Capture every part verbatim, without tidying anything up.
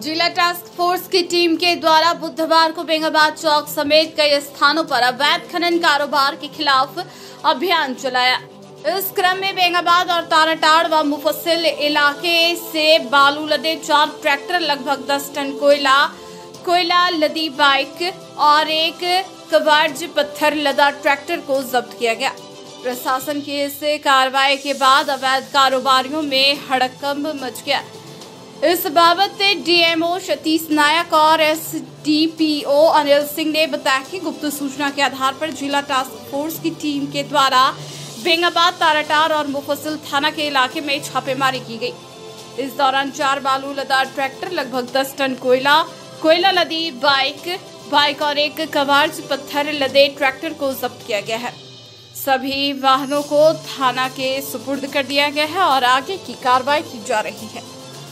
जिला task force की team के द्वारा बुधवार को बेंगाबाद चौक समेत कई स्थानों पर अवैध खनन कारोबार के खिलाफ अभियान चलाया। इस क्रम में बेंगाबाद और ताराटाड़ व मुफस्सिल इलाके से बालू लदे चार ट्रैक्टर, लगभग दस टन कोयला कोयला लदी बाइक और एक कवार्ज पत्थर लदा ट्रैक्टर को जब्त किया गया। प्रशासन की इस कार्रवाई के बाद अवैध कारोबारियों में हड़कंप मच गया। इस बाबत डीएमओ सतीश नायक और एसडीपीओ अनिल सिंह ने बताया कि गुप्त सूचना के आधार पर जिला टास्क फोर्स की टीम के द्वारा बेंगाबाद, ताराटाड़ और मुफस्सिल थाना के इलाके में छापेमारी की गई। इस दौरान चार बालू लदा ट्रैक्टर, लगभग दस टन कोयला कोयला लदी बाइक बाइक और एक कवार्ज पत्थर लदे ट्रैक्टर को जब्त किया गया है। सभी वाहनों को थाना के सुपुर्द कर दिया गया है और आगे की कार्रवाई की जा रही है।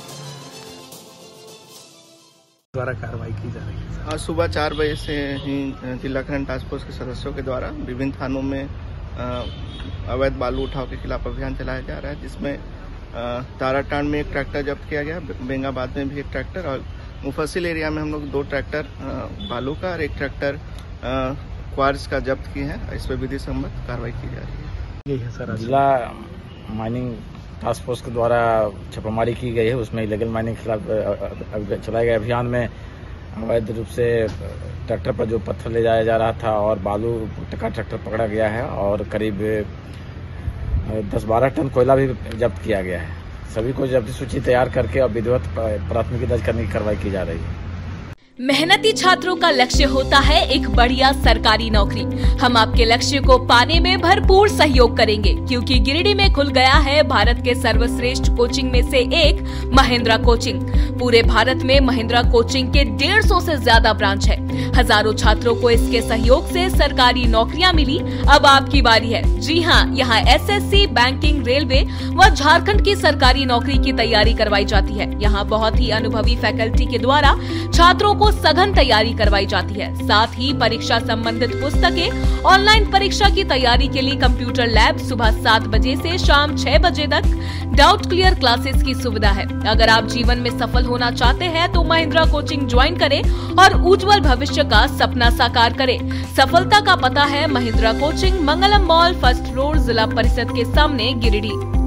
द्वारा कार्रवाई की जा रही है। आज सुबह चार बजे से ही जिला खनन टास्क फोर्स के सदस्यों के द्वारा विभिन्न थानों में अवैध बालू उठाव के खिलाफ अभियान चलाया जा रहा है, जिसमें ताराटाड़ में एक ट्रैक्टर जब्त किया गया, बेंगाबाद में भी एक ट्रैक्टर और मुफस्सिल एरिया में हम लोग दो ट्रैक्टर बालू का और एक ट्रैक्टर क्वार्ज का जब्त किए हैं। इस पर विधि सम्मत कार्रवाई की जा रही है। यही है सर, जिला माइनिंग टास्क फोर्स के द्वारा छापेमारी की गई है। उसमें इलीगल माइनिंग के खिलाफ चलाए गए अभियान में अवैध रूप से ट्रैक्टर पर जो पत्थर ले जाया जा रहा था और बालू का ट्रैक्टर पकड़ा गया है और करीब दस बारह टन कोयला भी जब्त किया गया है। सभी को जब्ती सूची तैयार करके और विधिवत प्राथमिकी दर्ज करने की कार्रवाई की जा रही है। मेहनती छात्रों का लक्ष्य होता है एक बढ़िया सरकारी नौकरी। हम आपके लक्ष्य को पाने में भरपूर सहयोग करेंगे, क्योंकि गिरिडीह में खुल गया है भारत के सर्वश्रेष्ठ कोचिंग में से एक महिंद्रा कोचिंग। पूरे भारत में महिंद्रा कोचिंग के डेढ़ सौ से ज्यादा ब्रांच है। हजारों छात्रों को इसके सहयोग से सरकारी नौकरियां मिली। अब आपकी बारी है। जी हाँ, यहाँ एसएससी, बैंकिंग, रेलवे व झारखंड की सरकारी नौकरी की तैयारी करवाई जाती है। यहाँ बहुत ही अनुभवी फैकल्टी के द्वारा छात्रों को सघन तैयारी करवाई जाती है। साथ ही परीक्षा संबंधित पुस्तकें, ऑनलाइन परीक्षा की तैयारी के लिए कंप्यूटर लैब, सुबह सात बजे से शाम छह बजे तक डाउट क्लियर क्लासेस की सुविधा है। अगर आप जीवन में सफल होना चाहते हैं तो महिंद्रा कोचिंग ज्वाइन करें और उज्जवल भविष्य का सपना साकार करें। सफलता का पता है Mahindra coaching, Mangalam mall, first floor, जिला परिषद के सामने, गिरिडीह।